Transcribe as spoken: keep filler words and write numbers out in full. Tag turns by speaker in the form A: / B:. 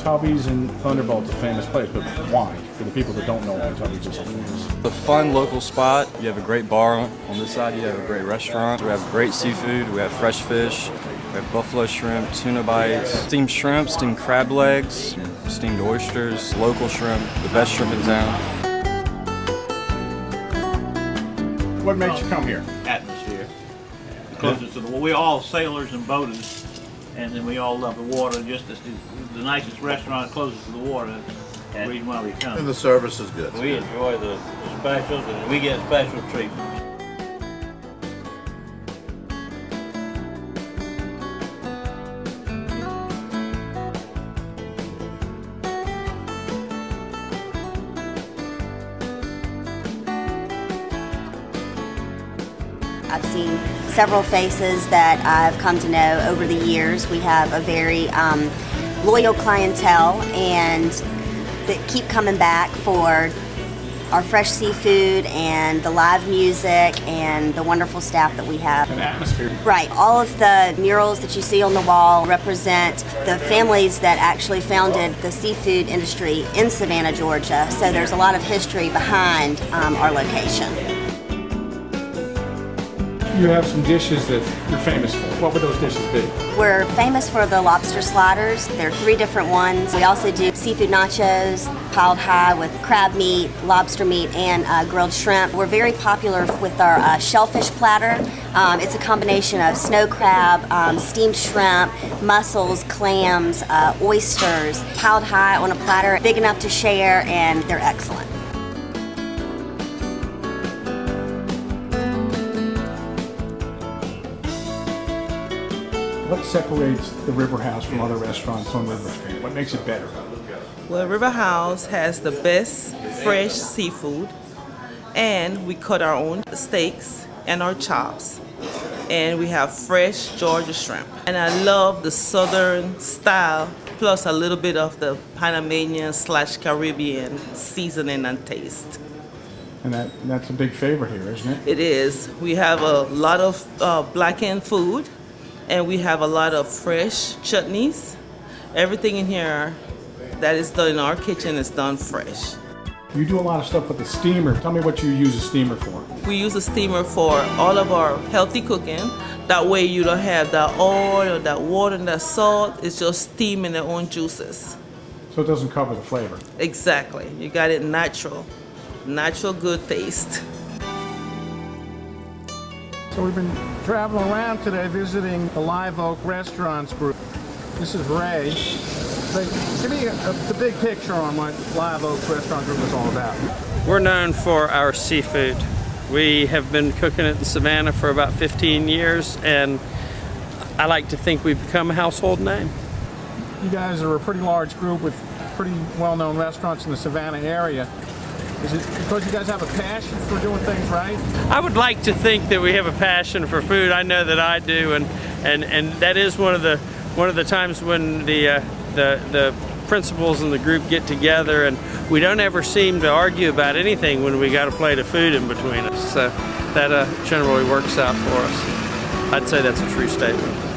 A: Tubby's and Thunderbolt's a famous place, but why? For the people that don't know why Tubby's is so famous.
B: A fun local spot. You have a great bar on, on this side. You have a great restaurant. We have great seafood. We have fresh fish. We have buffalo shrimp, tuna bites, steamed shrimp, steamed crab legs, steamed oysters, local shrimp, the best shrimp in town.
A: What makes you come here?
C: Atmosphere. Closest to the, we're all sailors and boaters, and then we all love the water. Just the, the nicest restaurant closest to the water. That's the reason why we come.
D: And the service is good.
C: We enjoy the specials, and we get special treatment.
E: I've seen several faces that I've come to know over the years. We have a very um, loyal clientele and that keep coming back for our fresh seafood and the live music and the wonderful staff that we have.
A: An atmosphere.
E: Right. All of the murals that you see on the wall represent the families that actually founded the seafood industry in Savannah, Georgia. So there's a lot of history behind um, our location.
A: You have some dishes that you're famous for. What would those dishes be?
E: We're famous for the lobster sliders. There are three different ones. We also do seafood nachos, piled high with crab meat, lobster meat, and uh, grilled shrimp. We're very popular with our uh, shellfish platter. Um, it's a combination of snow crab, um, steamed shrimp, mussels, clams, uh, oysters, piled high on a platter, big enough to share, and they're excellent.
A: What separates the River House from other restaurants on River Street? What makes it better?
F: Well, River House has the best fresh seafood, and we cut our own steaks and our chops, and we have fresh Georgia shrimp. And I love the southern style, plus a little bit of the Panamanian slash Caribbean seasoning and taste.
A: And that, that's a big favorite here, isn't it?
F: It is. We have a lot of uh, black-end food, and we have a lot of fresh chutneys. Everything in here that is done in our kitchen is done fresh.
A: You do a lot of stuff with the steamer. Tell me what you use a steamer for.
F: We use a steamer for all of our healthy cooking. That way you don't have that oil or that water and that salt. It's just steaming their own juices.
A: So it doesn't cover the flavor.
F: Exactly. You got it natural. Natural good taste.
A: So we've been traveling around today visiting the Live Oak Restaurants group. This is Ray. Ray, give me a, a, the big picture on what Live Oak Restaurant Group is all about.
G: We're known for our seafood. We have been cooking it in Savannah for about fifteen years, and I like to think we've become a household name.
A: You guys are a pretty large group with pretty well-known restaurants in the Savannah area. Is it because you guys have a passion for doing things right?
G: I would like to think that we have a passion for food. I know that I do, and and and that is one of the one of the times when the uh, the the principals in the group get together, and we don't ever seem to argue about anything when we got a plate of food in between us. So that uh, generally works out for us. I'd say that's a true statement.